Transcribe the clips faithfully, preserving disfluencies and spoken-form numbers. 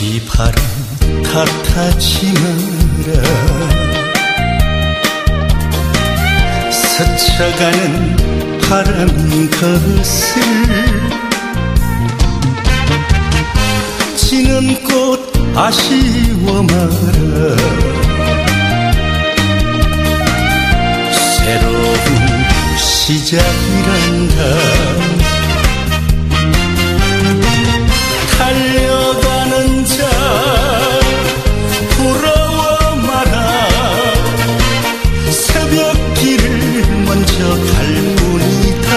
시바람 탓하지 마라. 스쳐가는 바람 것을 지는 꽃 아쉬워 마라. 새로운 시작이란다. 달려가는 자 부러워 마라. 새벽길을 먼저 갈 뿐이다.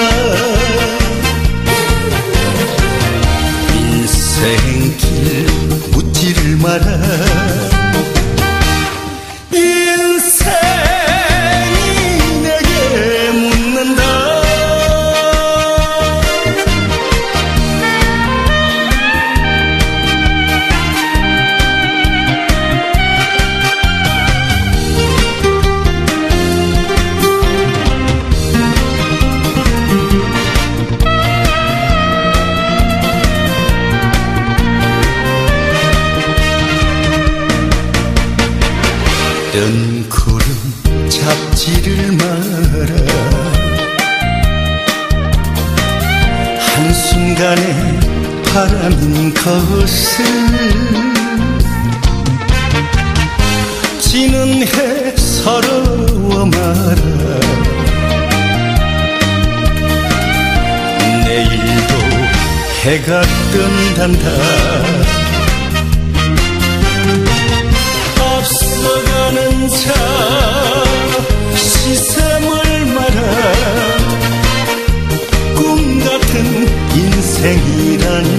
인생길 묻지를 마라. 인생이 내게 묻는다. 뜬 구름 잡지를 마라. 한순간에 바람인 것을 지는 해 서러워 마라. 내일도 해가 뜬단다. 앞서가는 자 시샘을 마라. 꿈같은 인생이란